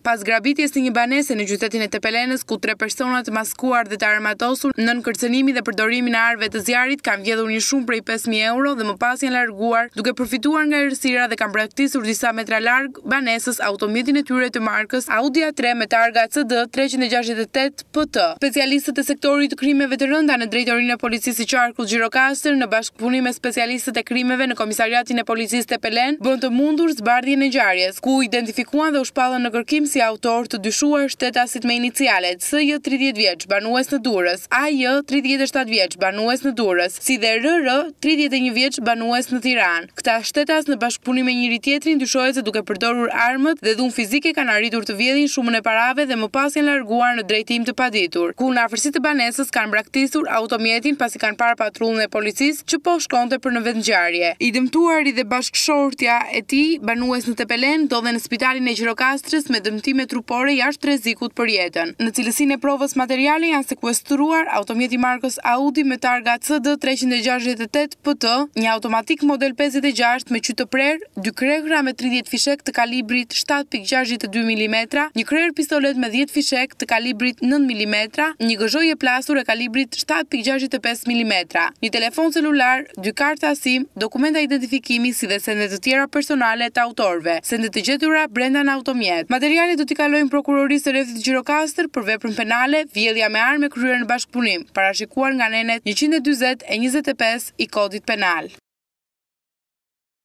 pas grabitjes të një banese në qytetin e Tepelenës, ku 3 persona të maskuar dhe të armatosur nën kërcënimin dhe përdorimin e arëve të zjarrit kanë vjedhur një shumë prej 5.000 euro dhe më pas janë larguar duke përfituar nga errësira dhe kanë braktisur disa metra larg banesës automjetin e tyre të markës Audi A3 me targa CD 368 PT. Specialistët e sektorit të krimeve të rënda në drejtorinë e policisë së Qarkut Gjirokastër në bashkëpunim me specialistët e krimeve në komisariatin e policisë Tepelen bën të mundur zbardhjen e ngjarjes, ku identifikuan dhe u shpallën në kërkim si autor të dyshuar shtetasit me inicialet SJ 30 vjeç, banues në Durrës, AJ 37 vjeç, banues në Durrës, si dhe RR 31 vjeç, banues në Tiranë. Këta shtetas në bashkëpunim me njëri tjetrin dyshohet se duke përdorur armët dhe dhunë fizike kanë arritur të vjedhin shumën e parave dhe më pas janë larguar në drejtim të paditur. Ku në afërsitë të banesës kanë braktisur automjetin pasi kanë parë patrullën e policisë që po shkonte për në vendngjarje. I dëmtuari dhe bashkëshortja e tij, banues në Tepelen, ndodhen në spitalin e Gjirokastrës me dëmtime trupore jashtë rrezikut për jetën. Në cilësinë e provës materiale janë sekuestruar automjeti markës Audi me targa CD 368 PT, një automatik model 56 me qytë prerë, 2 kregra me 30 fishek të kalibrit 7.62 mm, një krerë pistolet me 10 fishek të kalibrit 9 mm, një gëzhoje plastur e kalibrit 7.65 mm, një telefon celular, 2 karta SIM, dokumenta identifikimi si dhe sende të tjera personale të autorëve, sende të gjetura brenda në automjet. Materialet do t'i kalojnë prokurorisë së rrethit Gjirokastër për veprën penale, vjedhja me armë kryer në bashkëpunim, parashikuar nga nenet 140 e 25 i kodit penal.